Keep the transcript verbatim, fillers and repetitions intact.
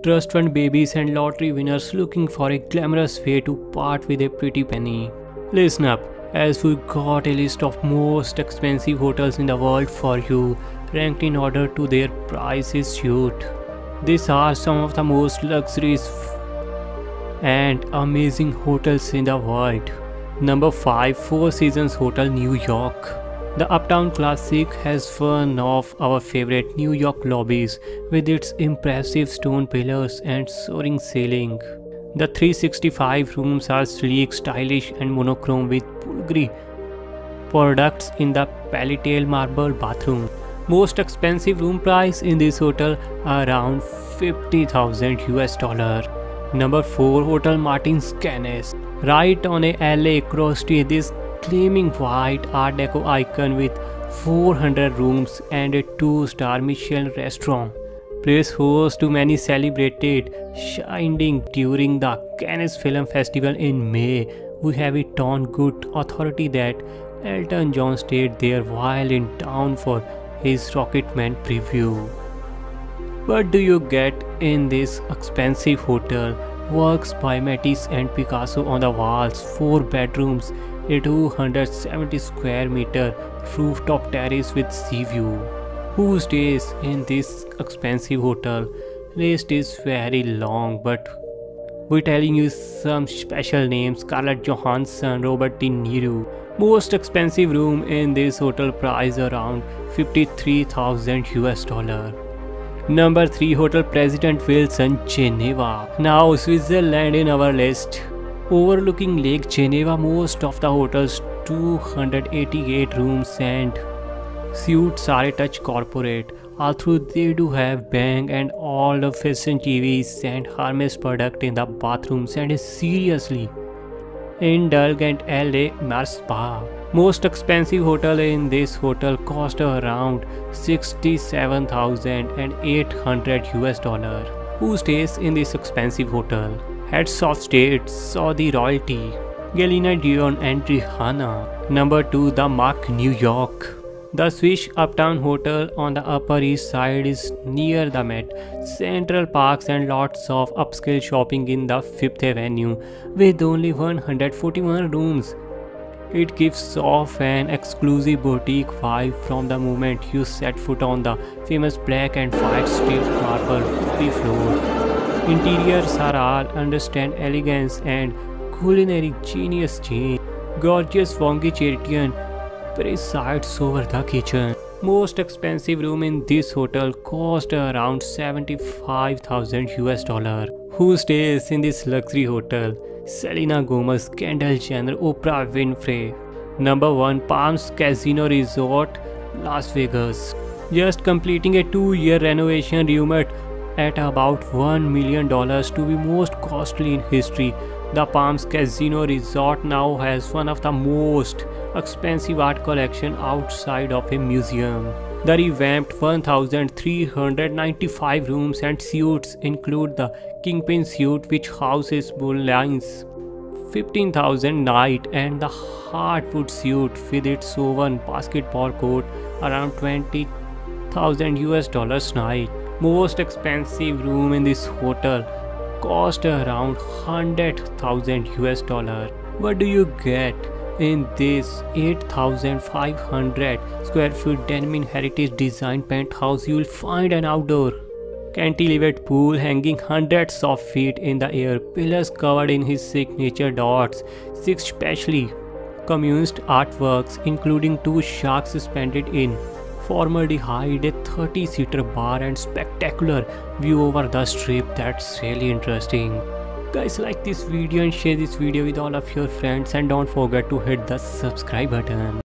trust fund babies and lottery winners looking for a glamorous way to part with a pretty penny. Listen up, as we got a list of most expensive hotels in the world for you, ranked in order to their prices suit. These are some of the most luxurious and amazing hotels in the world. Number five. Four Seasons Hotel, New York. The Uptown Classic has one of our favorite New York lobbies with its impressive stone pillars and soaring ceiling. The three hundred sixty-five rooms are sleek, stylish and monochrome with Bulgari products in the palatal marble bathroom. Most expensive room price in this hotel are around fifty thousand U S dollar. Number four. Hotel Martin's Cannes. Right on a L A cross street, this gleaming white art deco icon with four hundred rooms and a two star Michelin restaurant plays host to many celebrated shining during the Cannes Film Festival in May. We have it on good authority that Elton John stayed there while in town for his Rocketman preview. What do you get in this expensive hotel? Works by Matisse and Picasso on the walls, four bedrooms, a two hundred seventy square meter rooftop terrace with sea view. Who stays in this expensive hotel? List is very long, but we're telling you some special names: Scarlett Johansson, Robert De Niro. Most expensive room in this hotel price around fifty-three thousand U S dollar. Number three. Hotel President Wilson, Geneva. Now Switzerland in our list. Overlooking Lake Geneva, most of the hotel's two hundred eighty-eight rooms and suites are a touch corporate, although they do have Bang and all the fashion T Vs and Hermes product in the bathrooms and a seriously indulgent L A Mars spa. Most expensive hotel in this hotel cost around sixty-seven thousand eight hundred U S dollar. Who stays in this expensive hotel? Heads of state, Saudi royalty, Galina Dion and Rihanna. Number two. The Mark, New York. The Swiss Uptown Hotel on the Upper East Side is near the Met, Central Parks and lots of upscale shopping in the Fifth Avenue with only one hundred forty-one rooms. It gives off an exclusive boutique vibe from the moment you set foot on the famous black and white striped marble floor. Interiors are all understand elegance and culinary genius. Gorgeous Vongerian presides over the kitchen. Most expensive room in this hotel cost around seventy-five thousand U S dollar. Who stays in this luxury hotel? Selena Gomez, Kendall Jenner, Oprah Winfrey. Number one. Palms Casino Resort, Las Vegas. Just completing a two-year renovation rumored at about one million dollars to be most costly in history. The Palms Casino Resort now has one of the most expensive art collection outside of a museum. The revamped one thousand three hundred ninety-five rooms and suites include the Kingpin Suite, which houses Bullines, fifteen thousand night, and the Hardwood Suite with its own basketball court, around twenty thousand U S dollars night. Most expensive room in this hotel cost around one hundred thousand U S dollar. What do you get in this eight thousand five hundred square foot Denman heritage design penthouse? You will find an outdoor cantilevered pool hanging hundreds of feet in the air, pillars covered in his signature dots, six specially commissioned artworks including two sharks suspended in formaldehyde, a thirty seater bar and spectacular view over the strip. That's really interesting. Guys, like this video and share this video with all of your friends, and don't forget to hit the subscribe button.